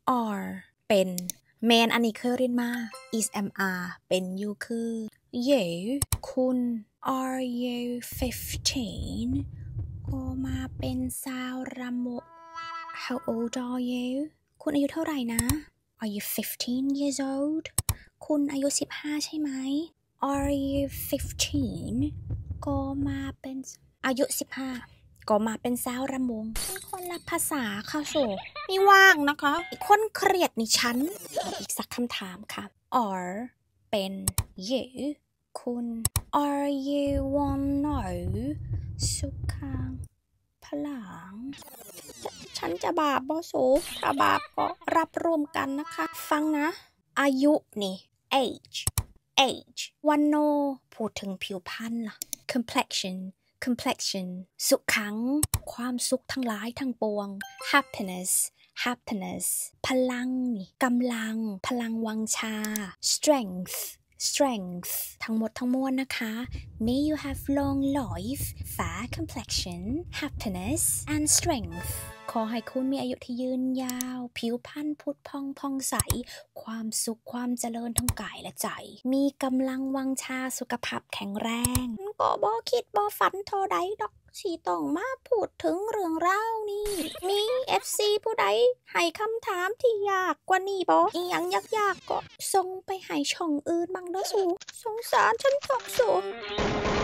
are เป็นแมนอันนี้เคยเรียนมา is am are เป็นอยู่คือ you คุณ are you 15 ก็มาเป็นสาวระโม how old are you คุณอายุเท่าไหร่นะ are you 15 years old คุณอายุ15ใช่ไหม are you 15 ก็มาเป็นอายุ15ก็มาเป็นสาวระมงคนละภาษาค่ะโซไม่ว่างนะคะคนเครียดนี่ฉันอีกสักคำถามค่ะ are เป็น you คุณ are you want know สุขังพลังฉันจะบาปบ่สูถ้าบาปก็รับรวมกันนะคะฟังนะอายุนี่ age วันโนพูดถึงผิวพรรณล่ะ complexion สุขขังความสุขทั้งหลายทั้งปวง happiness พลังนี่กำลังพลังวังชา strength ทั้งหมดทั้งมวลนะคะ May you have long life fair complexion happiness and strength ขอให้คุณมีอายุที่ยืนยาวผิวพรรณผุดพองพองใสความสุขความเจริญทั้งกายและใจมีกำลังวังชาสุขภาพแข็งแรงก็บ่คิดบ่ฝันเท่าใดดอกสิต้องมาพูดถึงเรื่องราวนี้มี FC ผู้ใดให้คำถามที่ยากกว่านี้บ่อีหยังยากๆก็ส่งไปให้ช่องอื่นบ้างเด้อสูสงสารฉันเถอะสู